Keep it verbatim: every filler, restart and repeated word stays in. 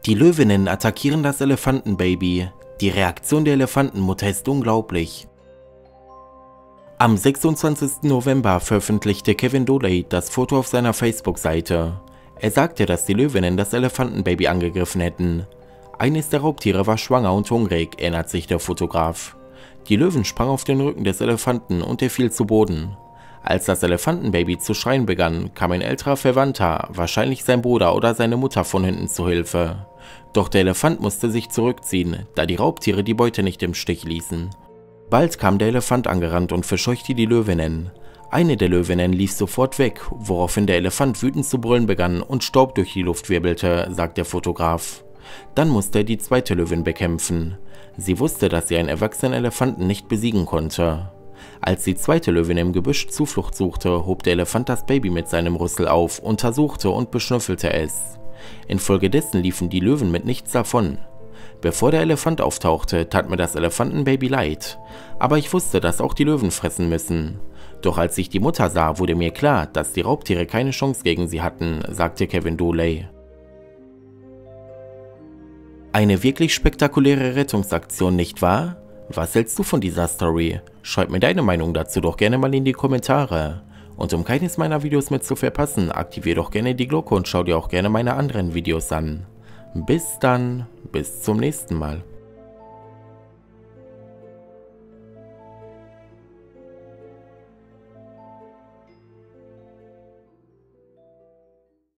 Die Löwinnen attackieren das Elefantenbaby. Die Reaktion der Elefantenmutter ist unglaublich. Am sechsundzwanzigsten November veröffentlichte Kevin Dooley das Foto auf seiner Facebook-Seite. Er sagte, dass die Löwinnen das Elefantenbaby angegriffen hätten. Eines der Raubtiere war schwanger und hungrig, erinnert sich der Fotograf. Die Löwen sprang auf den Rücken des Elefanten und er fiel zu Boden. Als das Elefantenbaby zu schreien begann, kam ein älterer Verwandter, wahrscheinlich sein Bruder oder seine Mutter, von hinten zu Hilfe. Doch der Elefant musste sich zurückziehen, da die Raubtiere die Beute nicht im Stich ließen. Bald kam der Elefant angerannt und verscheuchte die Löwinnen. Eine der Löwinnen lief sofort weg, woraufhin der Elefant wütend zu brüllen begann und Staub durch die Luft wirbelte, sagt der Fotograf. Dann musste er die zweite Löwin bekämpfen. Sie wusste, dass sie einen erwachsenen Elefanten nicht besiegen konnte. Als die zweite Löwin im Gebüsch Zuflucht suchte, hob der Elefant das Baby mit seinem Rüssel auf, untersuchte und beschnüffelte es. Infolgedessen liefen die Löwen mit nichts davon. Bevor der Elefant auftauchte, tat mir das Elefantenbaby leid, aber ich wusste, dass auch die Löwen fressen müssen. Doch als ich die Mutter sah, wurde mir klar, dass die Raubtiere keine Chance gegen sie hatten, sagte Kevin Dooley. Eine wirklich spektakuläre Rettungsaktion, nicht wahr? Was hältst du von dieser Story? Schreib mir deine Meinung dazu doch gerne mal in die Kommentare. Und um keines meiner Videos mehr zu verpassen, aktivier doch gerne die Glocke und schau dir auch gerne meine anderen Videos an. Bis dann, bis zum nächsten Mal.